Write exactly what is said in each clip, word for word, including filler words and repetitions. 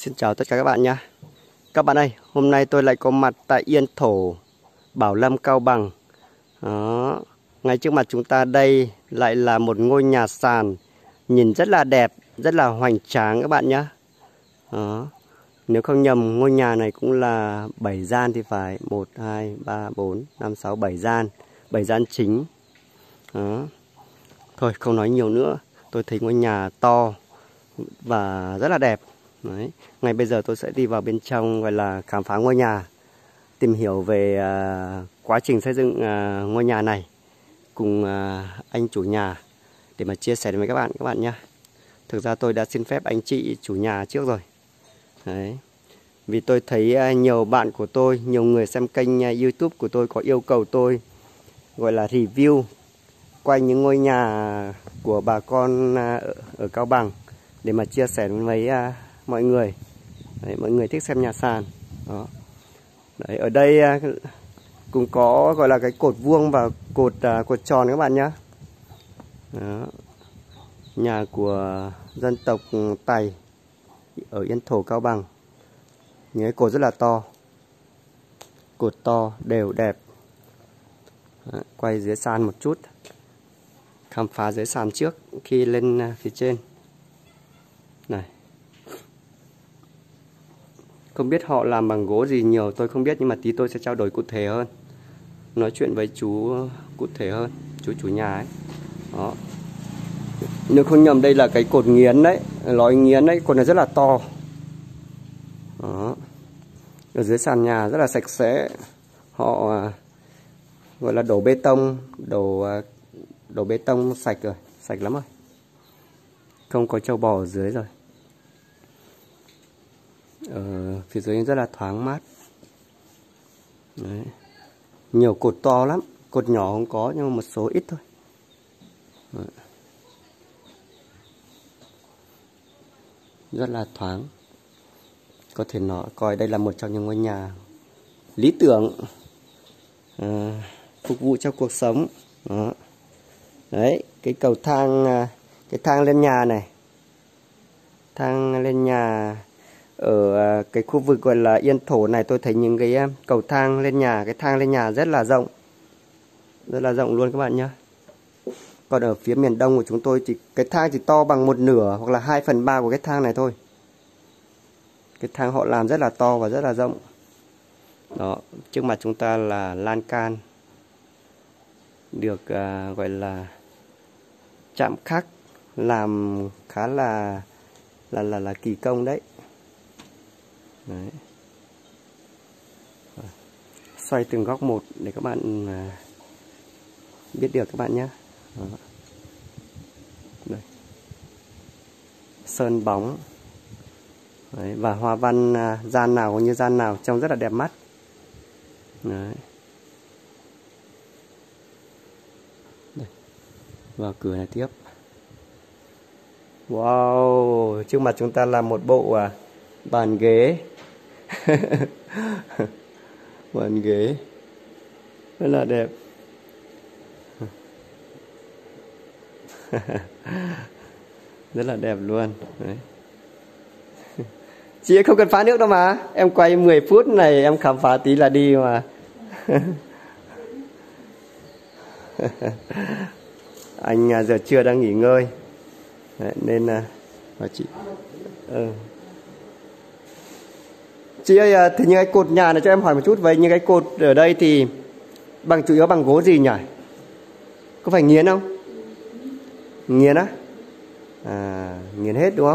Xin chào tất cả các bạn nha. Các bạn ơi, hôm nay tôi lại có mặt tại Yên Thổ, Bảo Lâm, Cao Bằng. Đó. Ngay trước mặt chúng ta đây lại là một ngôi nhà sàn nhìn rất là đẹp, rất là hoành tráng các bạn nhé. Đó. Nếu không nhầm, ngôi nhà này cũng là bảy gian thì phải. một, hai, ba, bốn, năm, sáu, bảy gian. bảy gian chính. Đó. Thôi không nói nhiều nữa. Tôi thấy ngôi nhà to và rất là đẹp. Đấy. Ngay bây giờ tôi sẽ đi vào bên trong gọi là khám phá ngôi nhà, tìm hiểu về uh, quá trình xây dựng uh, ngôi nhà này cùng uh, anh chủ nhà để mà chia sẻ với các bạn các bạn nhé. Thực ra tôi đã xin phép anh chị chủ nhà trước rồi. Đấy. Vì tôi thấy uh, nhiều bạn của tôi, nhiều người xem kênh uh, YouTube của tôi có yêu cầu tôi gọi là review quay những ngôi nhà của bà con uh, ở, ở Cao Bằng để mà chia sẻ với uh, mọi người. Đấy, mọi người thích xem nhà sàn. Đó. Đấy, ở đây cũng có gọi là cái cột vuông và cột uh, cột tròn các bạn nhé. Đó. Nhà của dân tộc Tày ở Yên Thổ, Cao Bằng. Những cái cột rất là to, cột to đều đẹp. Đó. Quay dưới sàn một chút, khám phá dưới sàn trước khi lên phía trên này. Không biết họ làm bằng gỗ gì nhiều tôi không biết, nhưng mà tí tôi sẽ trao đổi cụ thể hơn, nói chuyện với chú cụ thể hơn, chú chủ nhà ấy. Đó. Nếu không nhầm đây là cái cột nghiến đấy, lõi nghiến đấy, cột này rất là to. Đó. Ở dưới sàn nhà rất là sạch sẽ, họ gọi là đổ bê tông, đổ đổ bê tông sạch rồi, sạch lắm rồi, không có trâu bò ở dưới rồi. Ở phía dưới rất là thoáng mát. Đấy. Nhiều cột to lắm, cột nhỏ không có nhưng mà một số ít thôi. Đấy. Rất là thoáng. Có thể nói coi đây là một trong những ngôi nhà lý tưởng à, phục vụ cho cuộc sống. Đó. Đấy, cái cầu thang, cái thang lên nhà này, thang lên nhà. Ở cái khu vực gọi là Yên Thổ này tôi thấy những cái cầu thang lên nhà, cái thang lên nhà rất là rộng, rất là rộng luôn các bạn nhé. Còn ở phía miền Đông của chúng tôi thì cái thang chỉ to bằng một nửa hoặc là hai phần ba của cái thang này thôi. Cái thang họ làm rất là to và rất là rộng. Đó, trước mặt chúng ta là lan can được uh, gọi là chạm khắc, làm khá là là là là kỳ công đấy. Đấy. Xoay từng góc một để các bạn biết được các bạn nhé. Đó. Đây. Sơn bóng. Đấy. Và hoa văn gian nào cũng như gian nào trông rất là đẹp mắt. Đấy. Đây. Vào cửa này tiếp. Wow, trước mặt chúng ta là một bộ à, bàn ghế. Bàn ghế rất là đẹp. Rất là đẹp luôn. Đấy. Chị không cần phá nước đâu mà, em quay mười phút này em khám phá tí là đi mà. Anh giờ trưa đang nghỉ ngơi. Đấy, nên là chị ừ. Chị ơi, thì những cái cột nhà này cho em hỏi một chút, với những cái cột ở đây thì bằng chủ yếu bằng gỗ gì nhỉ? Có phải nghiến không? Nghiến á? À, nghiến hết đúng không?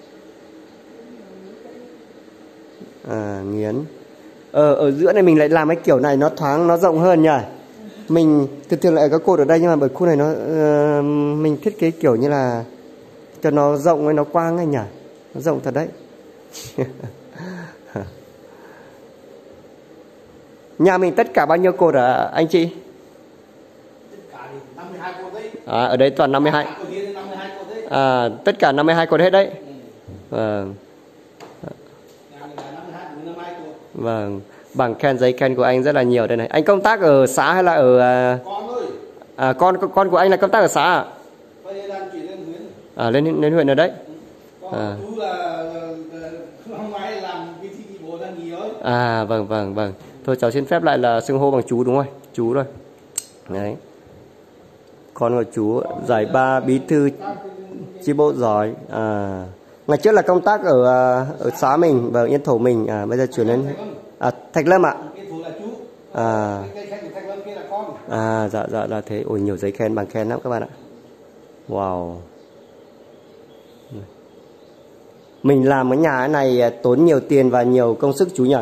À, nghiến. Ờ, ở giữa này mình lại làm cái kiểu này nó thoáng, nó rộng hơn nhỉ? Mình thường thường lại có cột ở đây nhưng mà bởi khu này nó uh, mình thiết kế kiểu như là cho nó rộng hay nó quang ấy nhỉ? Nó rộng thật đấy. Nhà mình tất cả bao nhiêu cột hả anh chị? À, ở đây toàn năm mươi hai. À, tất cả năm mươi hai cột hết đấy. Vâng. Vâng. Bằng khen giấy khen của anh rất là nhiều đây này. Anh công tác ở xã hay là ở à, con con của anh là công tác ở xã à? À lên lên huyện ở đấy. À. Chú là hôm nay làm cái thi bộ đang nghỉ rồi. À vâng vâng vâng. Thôi cháu xin phép lại là xưng hô bằng chú đúng không? Chú rồi. Đấy. Con của chú giải ba bí thư chi bộ giỏi. À, ngày trước là công tác ở ở xã mình và Yên Thổ mình. À, bây giờ chuyển đến à, Thạch Lâm ạ. À. À dạ dạ là thế. Ôi nhiều giấy khen bằng khen lắm các bạn ạ. Wow. Mình làm cái nhà này tốn nhiều tiền và nhiều công sức chú nhỉ?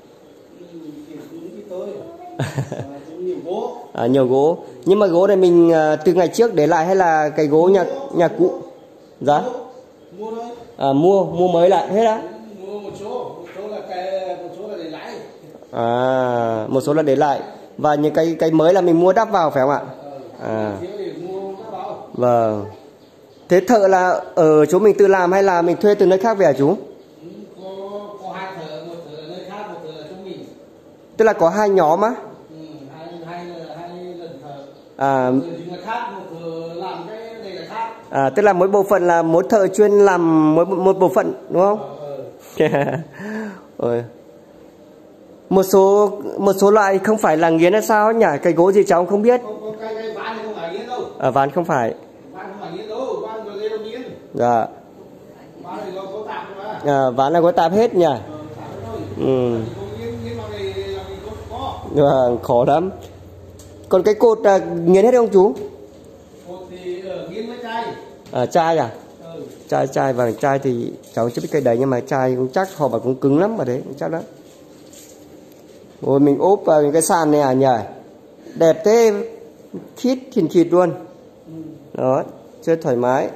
À, nhiều gỗ. Nhưng mà gỗ này mình từ ngày trước để lại hay là cái gỗ nhà nhà cũ? Dạ. À, mua mua mới lại hết á? Mua một số, một số là cái một số là để lại. À, một số là để lại và những cái cái mới là mình mua đắp vào phải không ạ? À. Vâng. Thế thợ là ở chỗ mình tự làm hay là mình thuê từ nơi khác về hả chú? Có, có hai thợ, một thợ ở nơi khác, một thợ ở chỗ mình. Tức là có hai nhóm á? Ừ, hai, hai, hai lần thợ. À. Một thợ khác, một thợ làm cái này là khác. À, tức là mỗi bộ phận là mỗi thợ chuyên làm mỗi một bộ phận đúng không? Ờ. một số một số loại không phải là nghiến hay sao nhỉ? Cái gỗ gì cháu không biết. Không, cái, cái ván này không phải nghiến đâu. À, ván không phải. Ván không phải nghiến đâu, ván rồi đây đâu nghiến. Dạ. Ván này nó có tạp mà. À, ván là có tạp hết nhỉ? Ờ, tạp thôi. Ừ. Nghiến, nghiến vào này là mình không có. Vâng, khó lắm. Còn cái cột à, nghiến hết không chú? Cột thì ở nghiến với chai. À, chai à? Ừ. Chai chai vàng chai thì cháu chưa biết cây đấy nhưng mà chai cũng chắc họ bảo cũng cứng lắm mà đấy, cũng chắc lắm. Rồi mình ốp vào cái sàn này à nhỉ? Đẹp thế, khít khìn khịt luôn. Ừ. Đó, chơi thoải mái.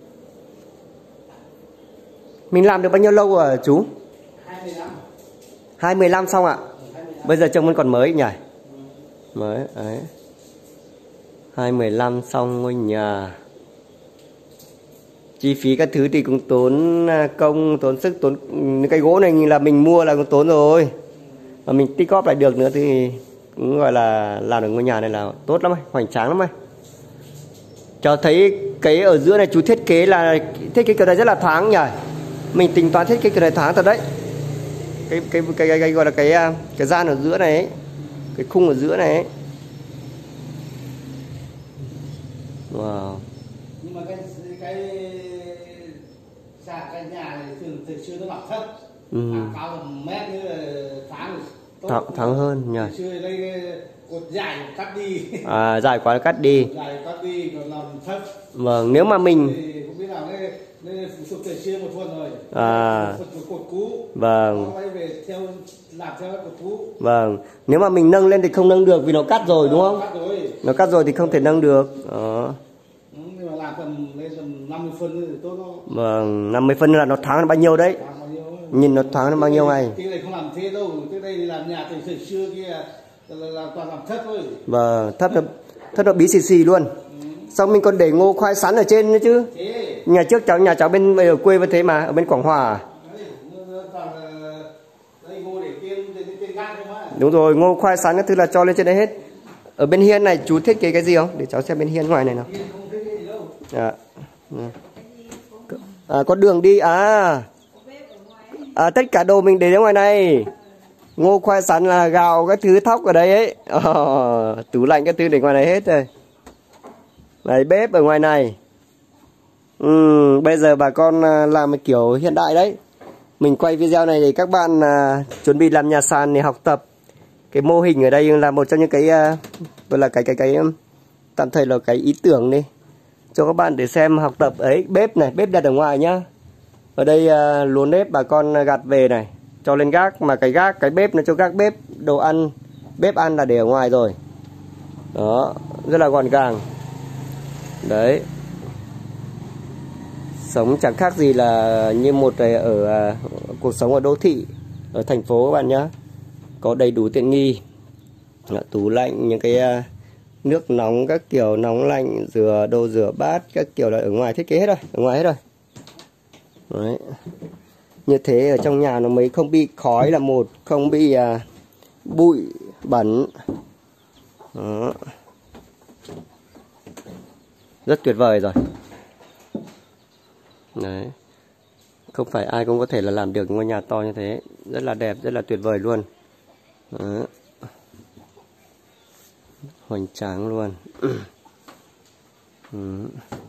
Mình làm được bao nhiêu lâu rồi chú? hai mươi lăm. hai mươi lăm xong ạ? hai mươi lăm. Bây giờ trông vẫn còn mới nhỉ? Ừ. Mới, đấy. hai mươi lăm xong ngôi nhà. Chi phí các thứ thì cũng tốn công, tốn sức, tốn cái gỗ này là mình mua là cũng tốn rồi. Mà mình tích góp lại được nữa thì cũng gọi là làm được ngôi nhà này là tốt lắm, hoành tráng lắm. Cháu thấy cái ở giữa này chú thiết kế là thiết kế kiểu này rất là thoáng nhỉ. Mình tính toán thiết kế kiểu này thoáng thật đấy. Cái cái cái, cái, cái gọi là cái cái gian ở giữa này ấy. Cái khung ở giữa này ấy. Wow. Nhưng mà cái cái xa cái nhà này thường từ xưa nó mặc thấp. Ừ. Cao tầm mét như là tháng Thẳng, thẳng hơn nhỉ. Xưa đây cột dài cắt đi. À, dài quá cắt đi. Dài cắt đi còn làm thấp. Vâng, nếu mà mình thì không biết nào đây đây phụ từ xưa một phần rồi. À. Cột cũ. Vâng. Quay về theo làm theo cột cũ. Vâng, nếu mà mình nâng lên thì không nâng được vì nó cắt rồi đúng không? Cắt rồi. Nó cắt rồi thì không thể nâng được. Đó. Ừ, nhưng mà làm tầm lên tầm năm mươi phân thì tốt thôi. Vâng, năm mươi phân là nó thoáng là bao nhiêu đấy? Bao nhiêu? Nhìn nó thoáng là bao nhiêu ngày? Cái này không làm thế đâu, cái đây làm nhà từ thời xưa kia là, là toàn làm thấp thôi. Vâng, thấp nó thấp nó bí xì xì luôn. Ừ. Xong mình còn để ngô khoai sắn ở trên nữa chứ. Thế. Nhà trước cháu nhà cháu bên ở quê với thế mà ở bên Quảng Hòa. Đúng rồi, ngô khoai sắn cái thứ là cho lên trên đấy hết. Ở bên hiên này chú thiết kế cái gì không? Để cháu xem bên hiên ngoài này nào. À, à có đường đi à. À, tất cả đồ mình để ở ngoài này. Ngô khoai sắn là gạo cái thứ thóc ở đây ấy. Oh, tủ lạnh cái thứ để ngoài này hết rồi. Này bếp ở ngoài này. Ừ, bây giờ bà con làm kiểu hiện đại đấy. Mình quay video này để các bạn uh, chuẩn bị làm nhà sàn để học tập. Cái mô hình ở đây là một trong những cái uh, là cái cái cái um, tạm thời là cái ý tưởng đi cho các bạn để xem học tập ấy. Bếp này, bếp đặt ở ngoài nhá. Ở đây uh, lúa nếp bà con gặt về này, cho lên gác, mà cái gác cái bếp nó cho gác bếp, đồ ăn, bếp ăn là để ở ngoài rồi. Đó, rất là gọn gàng. Đấy. Sống chẳng khác gì là như một ở uh, cuộc sống ở đô thị, ở thành phố các bạn nhé. Có đầy đủ tiện nghi, tủ lạnh, những cái uh, nước nóng các kiểu, nóng lạnh, rửa đồ rửa bát các kiểu là ở ngoài thiết kế hết rồi, ở ngoài hết rồi. Đấy. Như thế ở trong nhà nó mới không bị khói là một, không bị uh, bụi bẩn. Đó. Rất tuyệt vời rồi. Đấy. Không phải ai cũng có thể là làm được ngôi nhà to như thế. Rất là đẹp, rất là tuyệt vời luôn. Đó. Hoành tráng luôn. Ừ.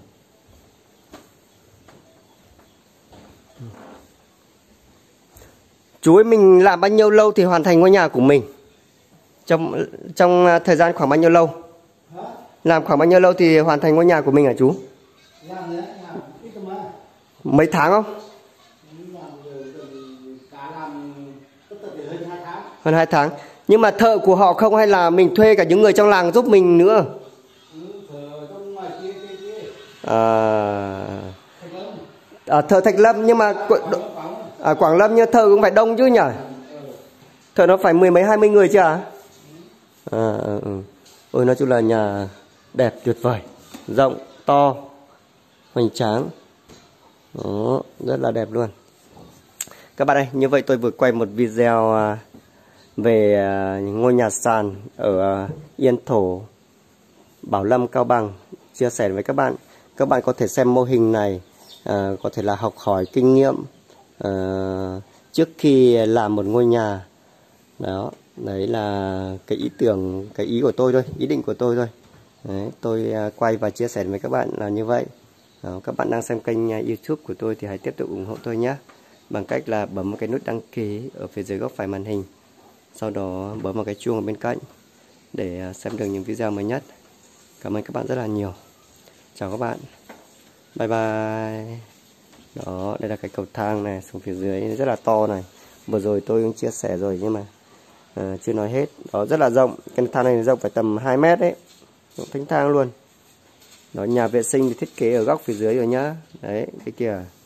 Chú ơi, mình làm bao nhiêu lâu thì hoàn thành ngôi nhà của mình? Trong trong thời gian khoảng bao nhiêu lâu? Hả? Làm khoảng bao nhiêu lâu thì hoàn thành ngôi nhà của mình hả chú? Làm đấy, làm ít mà. Mấy tháng không? Làm cả làm tất tật thì hơn hai tháng. Hơn hai tháng. Nhưng mà thợ của họ không hay là mình thuê cả những người trong làng giúp mình nữa? Ừ, thợ trong ngoài kia kia kia. À, Thạch Lâm. à, thợ Thạch Lâm nhưng mà Quảng, Quảng. à, Quảng Lâm như thợ cũng phải đông chứ nhỉ? Thợ nó phải mười mấy hai mươi người chứ à? À, ừ, ừ. Ôi nói chung là nhà đẹp tuyệt vời, rộng, to, hoành tráng. Đó, rất là đẹp luôn. Các bạn ơi, như vậy tôi vừa quay một video về ngôi nhà sàn ở Yên Thổ, Bảo Lâm, Cao Bằng, chia sẻ với các bạn. Các bạn có thể xem mô hình này, à, có thể là học hỏi kinh nghiệm à, trước khi làm một ngôi nhà. Đó, đấy là cái ý tưởng, cái ý của tôi thôi, ý định của tôi thôi. Đấy, tôi quay và chia sẻ với các bạn là như vậy. Đó, các bạn đang xem kênh YouTube của tôi thì hãy tiếp tục ủng hộ tôi nhé, bằng cách là bấm một cái nút đăng ký ở phía dưới góc phải màn hình, sau đó bấm vào cái chuông ở bên cạnh để xem được những video mới nhất. Cảm ơn các bạn rất là nhiều. Chào các bạn. Bye bye. Đó, đây là cái cầu thang này xuống phía dưới rất là to này. Vừa rồi tôi cũng chia sẻ rồi nhưng mà à, chưa nói hết. Đó, rất là rộng. Cái thang này rộng phải tầm hai mét đấy. Thênh thang luôn. Đó, nhà vệ sinh thì thiết kế ở góc phía dưới rồi nhá. Đấy, cái kia.